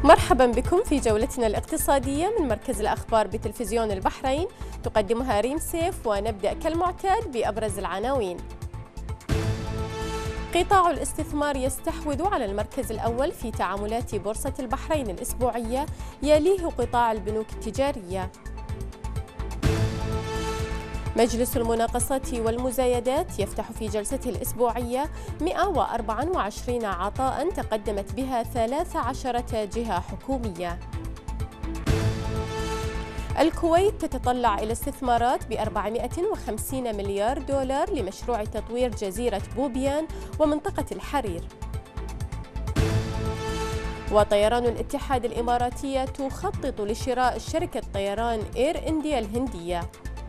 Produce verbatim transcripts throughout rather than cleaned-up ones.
مرحبا بكم في جولتنا الاقتصادية من مركز الأخبار بتلفزيون البحرين، تقدمها ريم سيف، ونبدأ كالمعتاد بأبرز العناوين. قطاع الاستثمار يستحوذ على المركز الأول في تعاملات بورصة البحرين الأسبوعية، يليه قطاع البنوك التجارية. مجلس المناقصات والمزايدات يفتح في جلسته الأسبوعية مئة وأربعة وعشرين عطاء تقدمت بها ثلاث عشرة جهة حكومية. الكويت تتطلع إلى استثمارات ب أربعمئة وخمسين مليار دولار لمشروع تطوير جزيرة بوبيان ومنطقة الحرير. وطيران الاتحاد الإماراتية تخطط لشراء شركة طيران إير إنديا الهندية.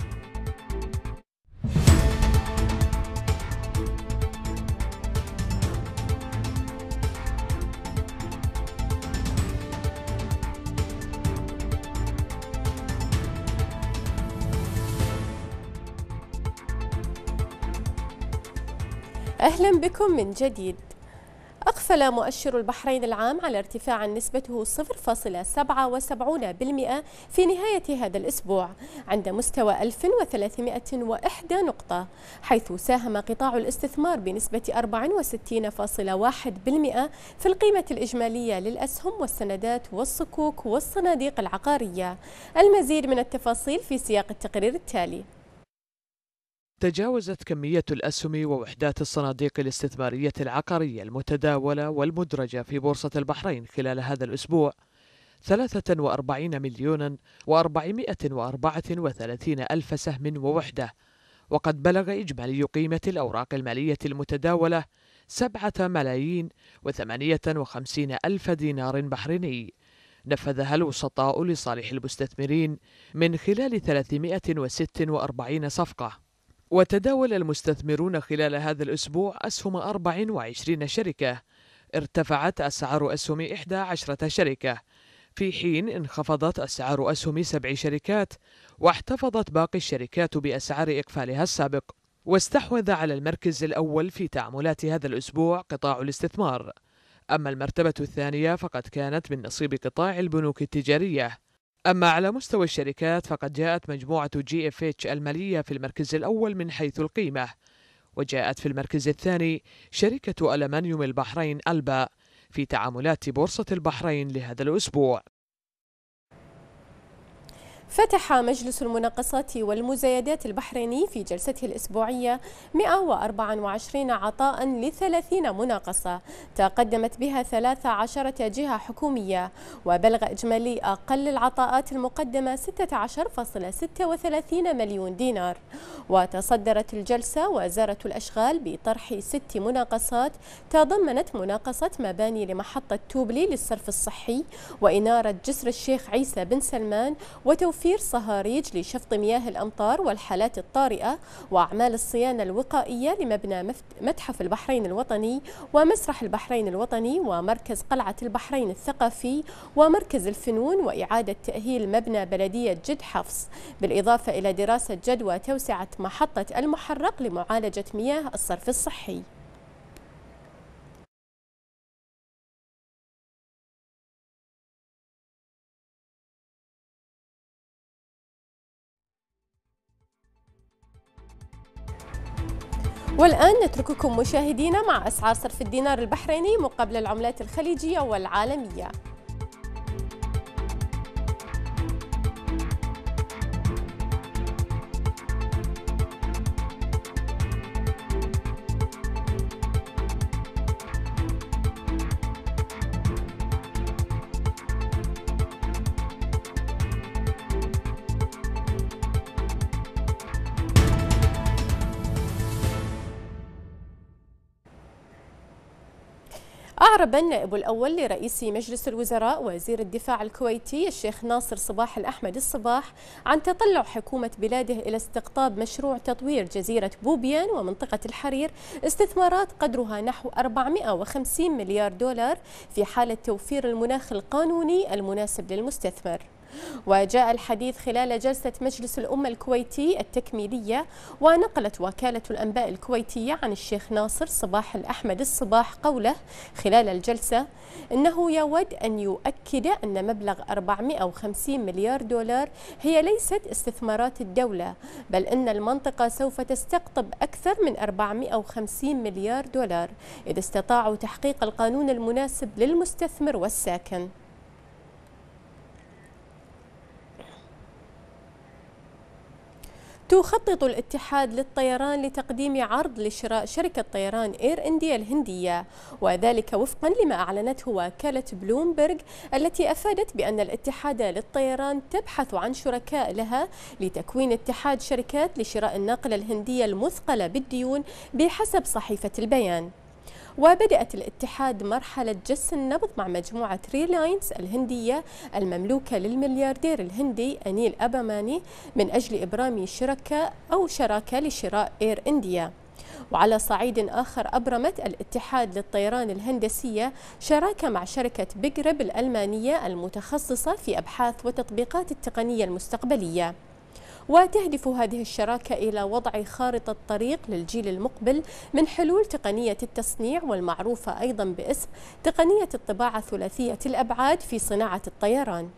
أهلا بكم من جديد. أقفل مؤشر البحرين العام على ارتفاع نسبته صفر فاصلة سبعة وسبعين بالمئة في نهاية هذا الأسبوع عند مستوى ألف وثلاثمئة وواحد نقطة، حيث ساهم قطاع الاستثمار بنسبة أربعة وستين فاصلة واحد بالمئة في القيمة الإجمالية للأسهم والسندات والصكوك والصناديق العقارية. المزيد من التفاصيل في سياق التقرير التالي. تجاوزت كمية الأسهم ووحدات الصناديق الاستثمارية العقارية المتداولة والمدرجة في بورصة البحرين خلال هذا الأسبوع ثلاثة وأربعين مليونا وأربعمئة وأربعة وثلاثين ألف سهم ووحدة، وقد بلغ إجمالي قيمة الأوراق المالية المتداولة سبعة ملايين وثمانية وخمسين ألف دينار بحريني نفذها الوسطاء لصالح المستثمرين من خلال ثلاثمئة وستة وأربعين صفقة. وتداول المستثمرون خلال هذا الأسبوع أسهم أربع وعشرين شركة، ارتفعت أسعار أسهم إحدى عشرة شركة، في حين انخفضت أسعار أسهم سبع شركات، واحتفظت باقي الشركات بأسعار إقفالها السابق. واستحوذ على المركز الأول في تعاملات هذا الأسبوع قطاع الاستثمار، أما المرتبة الثانية فقد كانت من نصيب قطاع البنوك التجارية. أما على مستوى الشركات فقد جاءت مجموعة جي اف اتش المالية في المركز الأول من حيث القيمة، وجاءت في المركز الثاني شركة ألمنيوم البحرين ألبا في تعاملات بورصة البحرين لهذا الأسبوع. فتح مجلس المناقصات والمزايدات البحريني في جلسته الأسبوعية مئة وأربعة وعشرين عطاء لثلاثين مناقصة تقدمت بها ثلاث عشرة جهة حكومية، وبلغ إجمالي أقل العطاءات المقدمة ستة عشر فاصلة ستة وثلاثين مليون دينار. وتصدرت الجلسة وزارة الأشغال بطرح ست مناقصات تضمنت مناقصة مباني لمحطة توبلي للصرف الصحي، وإنارة جسر الشيخ عيسى بن سلمان، وتوفير توفير صهاريج لشفط مياه الأمطار والحالات الطارئة، وأعمال الصيانة الوقائية لمبنى متحف البحرين الوطني ومسرح البحرين الوطني ومركز قلعة البحرين الثقافي ومركز الفنون، وإعادة تأهيل مبنى بلدية جد حفص، بالإضافة إلى دراسة جدوى توسعة محطة المحرق لمعالجة مياه الصرف الصحي. والآن نترككم مشاهدينا مع أسعار صرف الدينار البحريني مقابل العملات الخليجية والعالمية. أعرب النائب الأول لرئيس مجلس الوزراء وزير الدفاع الكويتي الشيخ ناصر صباح الأحمد الصباح عن تطلع حكومة بلاده إلى استقطاب مشروع تطوير جزيرة بوبيان ومنطقة الحرير استثمارات قدرها نحو أربعمئة وخمسين مليار دولار في حالة توفير المناخ القانوني المناسب للمستثمر. وجاء الحديث خلال جلسة مجلس الأمة الكويتي التكميلية. ونقلت وكالة الأنباء الكويتية عن الشيخ ناصر صباح الأحمد الصباح قوله خلال الجلسة إنه يود أن يؤكد أن مبلغ أربعمئة وخمسين مليار دولار هي ليست استثمارات الدولة، بل أن المنطقة سوف تستقطب أكثر من أربعمئة وخمسين مليار دولار إذا استطاعوا تحقيق القانون المناسب للمستثمر والساكن. تخطط الاتحاد للطيران لتقديم عرض لشراء شركة طيران إير إنديا الهندية، وذلك وفقا لما أعلنته وكالة بلومبرج التي أفادت بأن الاتحاد للطيران تبحث عن شركاء لها لتكوين اتحاد شركات لشراء الناقلة الهندية المثقلة بالديون بحسب صحيفة البيان. وبدأت الاتحاد مرحلة جس النبض مع مجموعة ريلاينس الهندية المملوكة للملياردير الهندي أنيل أباماني من أجل إبرام شركة أو شراكة لشراء إير إنديا. وعلى صعيد آخر أبرمت الاتحاد للطيران الهندسية شراكة مع شركة بيجرب الألمانية المتخصصة في أبحاث وتطبيقات التقنية المستقبلية. وتهدف هذه الشراكة إلى وضع خارطة طريق للجيل المقبل من حلول تقنية التصنيع والمعروفة أيضا باسم تقنية الطباعة ثلاثية الأبعاد في صناعة الطيران.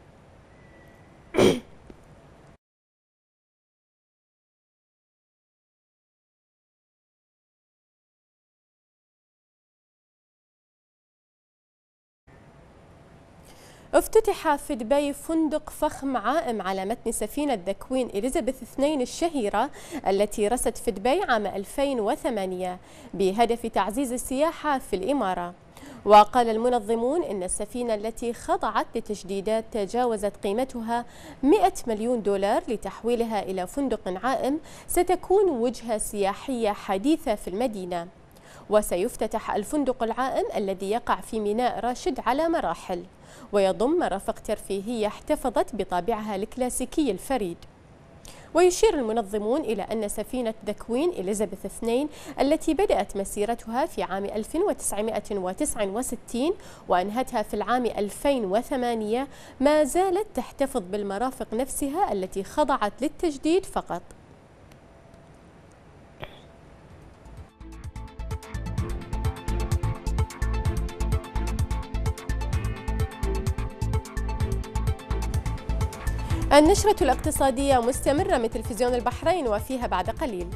افتتح في دبي فندق فخم عائم على متن سفينة ذا كوين إليزابيث اثنين الشهيرة التي رست في دبي عام ألفين وثمانية بهدف تعزيز السياحة في الإمارة. وقال المنظمون إن السفينة التي خضعت لتجديدات تجاوزت قيمتها مئة مليون دولار لتحويلها إلى فندق عائم ستكون وجهة سياحية حديثة في المدينة. وسيفتتح الفندق العائم الذي يقع في ميناء راشد على مراحل، ويضم مرافق ترفيهية احتفظت بطابعها الكلاسيكي الفريد. ويشير المنظمون إلى أن سفينة ذا كوين إليزابيث اثنين التي بدأت مسيرتها في عام ألف وتسعمئة وتسعة وستين وأنهتها في العام ألفين وثمانية ما زالت تحتفظ بالمرافق نفسها التي خضعت للتجديد فقط. النشرة الاقتصادية مستمرة من تلفزيون البحرين وفيها بعد قليل.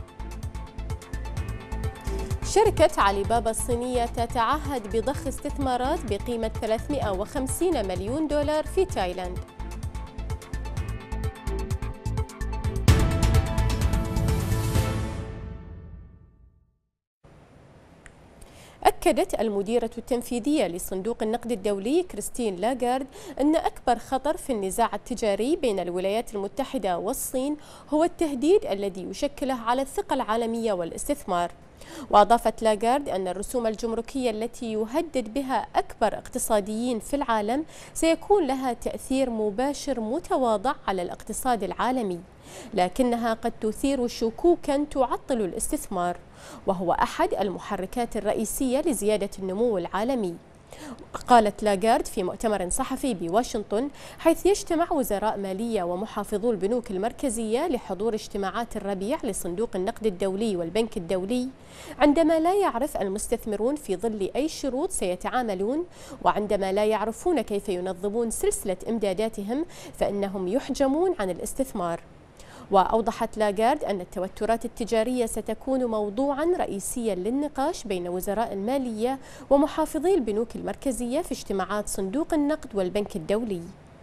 شركة علي بابا الصينية تتعهد بضخ استثمارات بقيمة ثلاثمئة وخمسين مليون دولار في تايلاند. أكدت المديرة التنفيذية لصندوق النقد الدولي كريستين لاغارد أن أكبر خطر في النزاع التجاري بين الولايات المتحدة والصين هو التهديد الذي يشكله على الثقة العالمية والاستثمار. وأضافت لاغارد أن الرسوم الجمركية التي يهدد بها أكبر اقتصاديين في العالم سيكون لها تأثير مباشر متواضع على الاقتصاد العالمي، لكنها قد تثير شكوكا تعطل الاستثمار، وهو أحد المحركات الرئيسية لزيادة النمو العالمي. قالت لاغارد في مؤتمر صحفي بواشنطن حيث يجتمع وزراء مالية ومحافظو البنوك المركزية لحضور اجتماعات الربيع لصندوق النقد الدولي والبنك الدولي: عندما لا يعرف المستثمرون في ظل أي شروط سيتعاملون، وعندما لا يعرفون كيف ينظمون سلسلة إمداداتهم، فإنهم يحجمون عن الاستثمار. وأوضحت لاغارد أن التوترات التجارية ستكون موضوعا رئيسيا للنقاش بين وزراء المالية ومحافظي البنوك المركزية في اجتماعات صندوق النقد والبنك الدولي.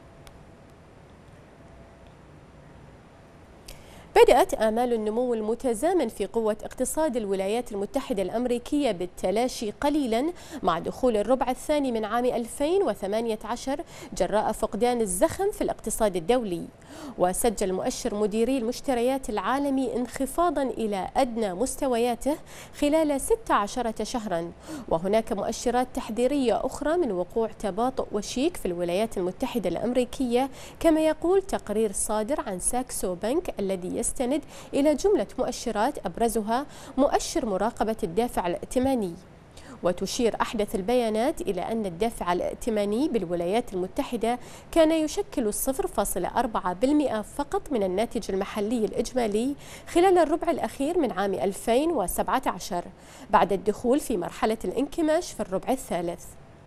بدأت آمال النمو المتزامن في قوة اقتصاد الولايات المتحدة الأمريكية بالتلاشي قليلا مع دخول الربع الثاني من عام ألفين وثمانية عشر جراء فقدان الزخم في الاقتصاد الدولي. وسجل مؤشر مديري المشتريات العالمي انخفاضا إلى أدنى مستوياته خلال ستة عشر شهرا، وهناك مؤشرات تحذيرية أخرى من وقوع تباطؤ وشيك في الولايات المتحدة الأمريكية، كما يقول تقرير صادر عن ساكسو بنك الذي يستند إلى جملة مؤشرات أبرزها مؤشر مراقبة الدافع الائتماني. وتشير أحدث البيانات إلى أن الدافع الائتماني بالولايات المتحدة كان يشكل صفر فاصلة أربعة بالمئة فقط من الناتج المحلي الإجمالي خلال الربع الأخير من عام ألفين وسبعة عشر بعد الدخول في مرحلة الانكماش في الربع الثالث.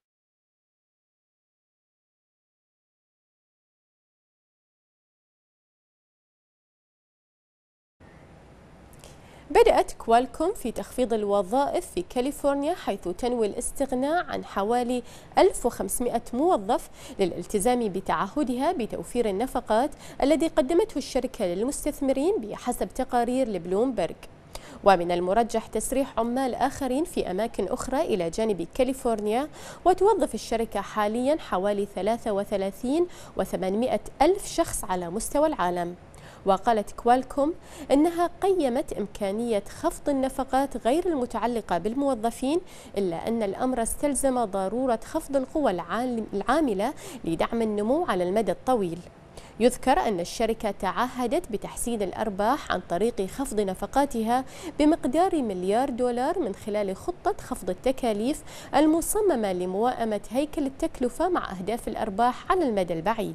بدأت كوالكوم في تخفيض الوظائف في كاليفورنيا، حيث تنوي الاستغناء عن حوالي ألف وخمسمئة موظف للالتزام بتعهدها بتوفير النفقات الذي قدمته الشركة للمستثمرين بحسب تقارير لبلومبرج. ومن المرجح تسريح عمال آخرين في أماكن أخرى إلى جانب كاليفورنيا، وتوظف الشركة حاليا حوالي ثلاثة وثلاثين وثمانمئة ألف شخص على مستوى العالم. وقالت كوالكوم إنها قيمت إمكانية خفض النفقات غير المتعلقة بالموظفين، إلا أن الأمر استلزم ضرورة خفض القوى العاملة لدعم النمو على المدى الطويل. يذكر أن الشركة تعهدت بتحسين الأرباح عن طريق خفض نفقاتها بمقدار مليار دولار من خلال خطة خفض التكاليف المصممة لموائمة هيكل التكلفة مع أهداف الأرباح على المدى البعيد.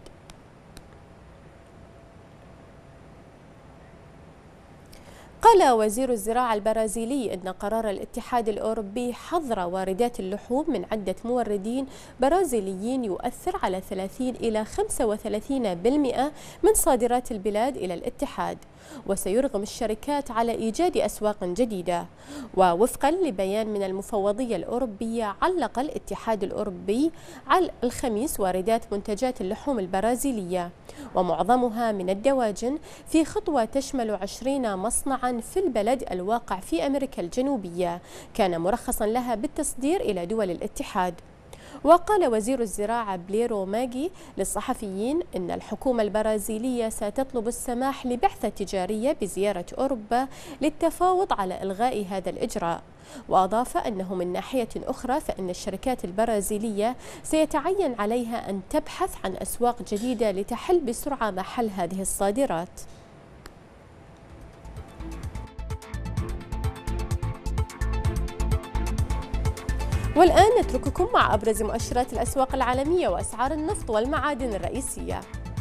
قال وزير الزراعة البرازيلي إن قرار الاتحاد الأوروبي حظر واردات اللحوم من عدة موردين برازيليين يؤثر على ثلاثين إلى خمسة وثلاثين بالمئة من صادرات البلاد إلى الاتحاد، وسيرغم الشركات على إيجاد أسواق جديدة. ووفقا لبيان من المفوضية الأوروبية، علق الاتحاد الأوروبي على الخميس واردات منتجات اللحوم البرازيلية ومعظمها من الدواجن في خطوة تشمل عشرين مصنعا في البلد الواقع في أمريكا الجنوبية كان مرخصا لها بالتصدير إلى دول الاتحاد. وقال وزير الزراعة بليرو ماجي للصحفيين إن الحكومة البرازيلية ستطلب السماح لبعثة تجارية بزيارة أوروبا للتفاوض على إلغاء هذا الإجراء. وأضاف أنه من ناحية أخرى فإن الشركات البرازيلية سيتعين عليها أن تبحث عن أسواق جديدة لتحل بسرعة محل هذه الصادرات. والآن نترككم مع أبرز مؤشرات الأسواق العالمية وأسعار النفط والمعادن الرئيسية.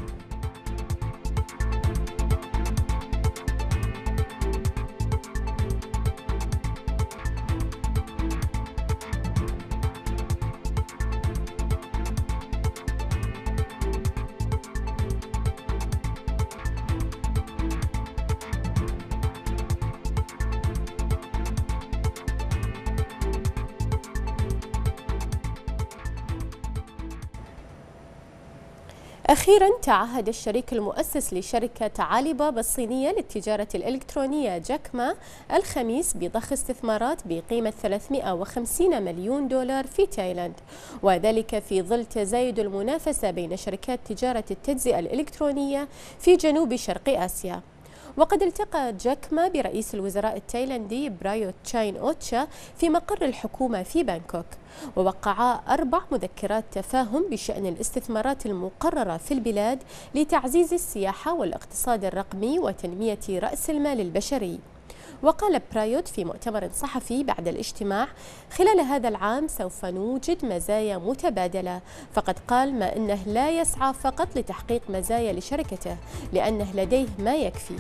أخيرا تعهد الشريك المؤسس لشركة علي بابا الصينية للتجارة الإلكترونية جاك ما الخميس بضخ استثمارات بقيمة ثلاثمئة وخمسين مليون دولار في تايلاند، وذلك في ظل تزايد المنافسة بين شركات تجارة التجزئة الإلكترونية في جنوب شرق آسيا. وقد التقى جاك ما برئيس الوزراء التايلندي برايوت تشاين أوتشا في مقر الحكومة في بانكوك، ووقعا أربع مذكرات تفاهم بشأن الاستثمارات المقررة في البلاد لتعزيز السياحة والاقتصاد الرقمي وتنمية رأس المال البشري. وقال برايوت في مؤتمر صحفي بعد الاجتماع: خلال هذا العام سوف نوجد مزايا متبادلة. فقد قال ما إنه لا يسعى فقط لتحقيق مزايا لشركته لأنه لديه ما يكفي.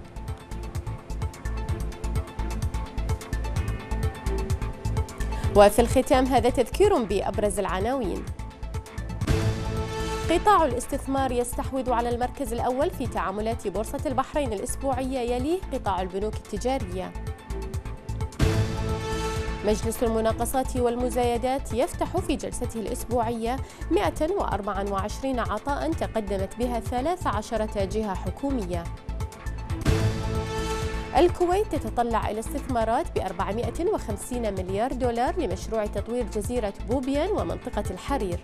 وفي الختام هذا تذكير بأبرز العناوين. قطاع الاستثمار يستحوذ على المركز الأول في تعاملات بورصة البحرين الأسبوعية، يليه قطاع البنوك التجارية. مجلس المناقصات والمزايدات يفتح في جلسته الأسبوعية مئة وأربعة وعشرين عطاء تقدمت بها ثلاث عشرة جهة حكومية. الكويت تتطلع إلى استثمارات بأربعمئة وخمسين مليار دولار لمشروع تطوير جزيرة بوبيان ومنطقة الحرير.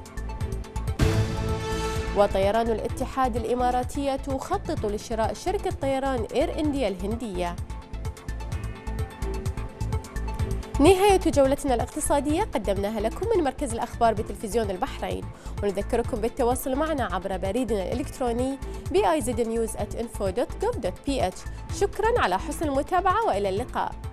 وطيران الاتحاد الإماراتية تخطط لشراء شركة طيران إير إنديا الهندية. نهاية جولتنا الاقتصادية قدمناها لكم من مركز الأخبار بتلفزيون البحرين، ونذكركم بالتواصل معنا عبر بريدنا الإلكتروني بي آي زد نيوز آت إنفو دوت جوف دوت بي إتش. شكرا على حسن المتابعة وإلى اللقاء.